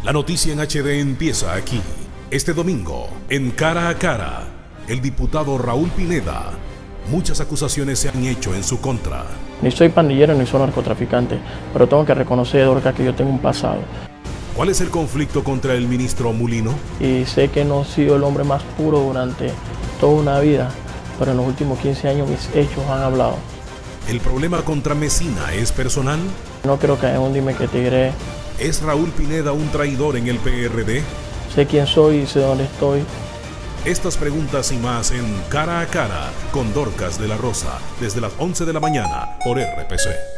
La noticia en HD empieza aquí. Este domingo, en Cara a Cara, el diputado Raúl Pineda. Muchas acusaciones se han hecho en su contra. Ni soy pandillero ni soy narcotraficante, pero tengo que reconocer, Dorcas, que yo tengo un pasado. ¿Cuál es el conflicto contra el ministro Mulino? Y sé que no he sido el hombre más puro durante toda una vida, pero en los últimos 15 años mis hechos han hablado. ¿El problema contra Mesina es personal? No creo que haya un dime que te diré. ¿Es Raúl Pineda un traidor en el PRD? Sé quién soy y sé dónde estoy. Estas preguntas y más en Cara a Cara con Dorcas de la Rosa, desde las 11 de la mañana por RPC.